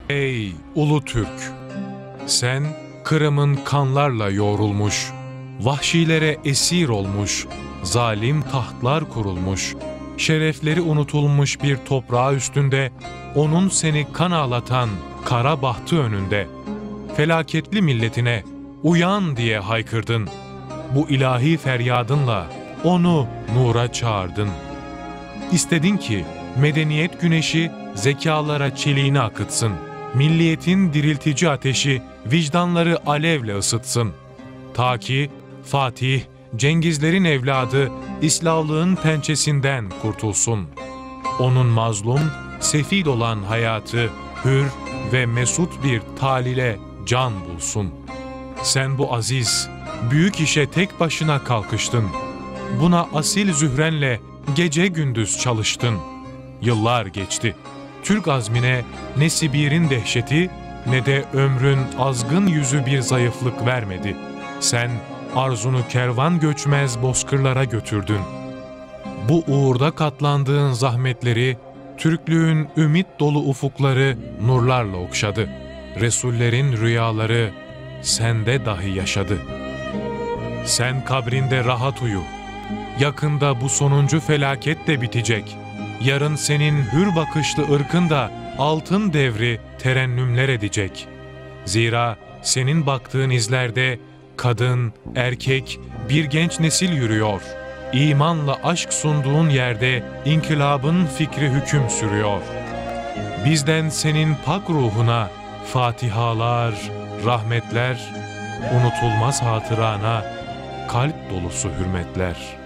Ey ulu Türk! Sen Kırım'ın kanlarla yoğrulmuş, vahşilere esir olmuş, zalim tahtlar kurulmuş, şerefleri unutulmuş bir toprağı üstünde, onun seni kan ağlatan kara bahtı önünde, felaketli milletine uyan diye haykırdın. Bu ilahi feryadınla onu nura çağırdın. İstedin ki medeniyet güneşi zekalara çeliğini akıtsın. Milliyetin diriltici ateşi vicdanları alevle ısıtsın. Ta ki Fatih, Cengizlerin evladı İslahlığın pençesinden kurtulsun. Onun mazlum, sefil olan hayatı hür ve mesut bir talile can bulsun. Sen bu aziz, büyük işe tek başına kalkıştın. Buna asil zührenle gece gündüz çalıştın. Yıllar geçti. Türk azmine ne Sibir'in dehşeti ne de ömrün azgın yüzü bir zayıflık vermedi. Sen arzunu kervan göçmez bozkırlara götürdün. Bu uğurda katlandığın zahmetleri, Türklüğün ümit dolu ufukları nurlarla okşadı. Resullerin rüyaları sende dahi yaşadı. Sen kabrinde rahat uyu. Yakında bu sonuncu felaket de bitecek. Yarın senin hür bakışlı ırkın da altın devri terennümler edecek. Zira senin baktığın izlerde kadın, erkek, bir genç nesil yürüyor. İmanla aşk sunduğun yerde inkılabın fikri hüküm sürüyor. Bizden senin pak ruhuna fatihalar, rahmetler, unutulmaz hatırana kalp dolusu hürmetler.